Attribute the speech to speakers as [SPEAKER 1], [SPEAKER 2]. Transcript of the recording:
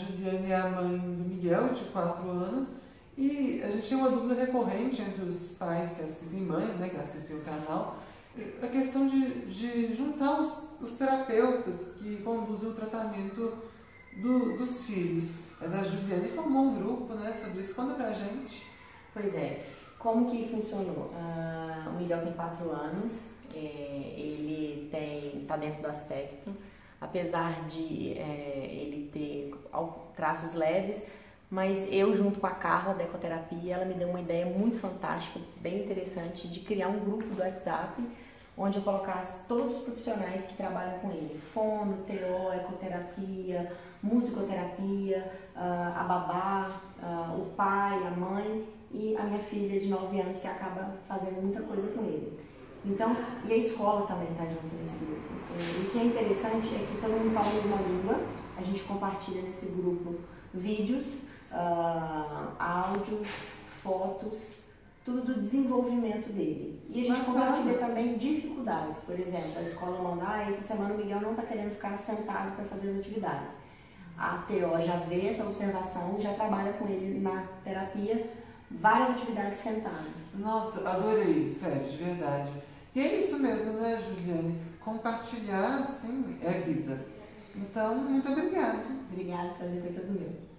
[SPEAKER 1] Juliane é a mãe do Miguel, de 4 anos, e a gente tem uma dúvida recorrente entre os pais que assistem, mães, né, que assistem o canal, a questão de juntar os terapeutas que conduzem o tratamento dos filhos. Mas a Juliane formou um grupo, né, sobre isso. Conta pra gente.
[SPEAKER 2] Pois é. Como que funcionou? O Miguel tem 4 anos, ele está dentro do aspecto, apesar de ele ter traços leves, mas eu, junto com a Carla da Ecoterapia, ela me deu uma ideia muito fantástica, bem interessante, de criar um grupo do WhatsApp, onde eu colocasse todos os profissionais que trabalham com ele, fono, TO, ecoterapia, musicoterapia, a babá, o pai, a mãe e a minha filha de 9 anos, que acaba fazendo muita coisa com ele. Então, e a escola também está junto nesse grupo. E o que é interessante é que todo mundo fala a mesma língua, a gente compartilha nesse grupo vídeos, áudios, fotos, tudo do desenvolvimento dele. E a gente compartilha também dificuldades. Por exemplo, a escola manda, essa semana o Miguel não está querendo ficar sentado para fazer as atividades. A TO já vê essa observação e já trabalha com ele na terapia, várias atividades sentado.
[SPEAKER 1] Nossa, adorei, sério, de verdade. E é isso mesmo, né, Juliane? Compartilhar, assim, é vida. Então, muito obrigada.
[SPEAKER 2] Obrigada, prazer foi todo meu.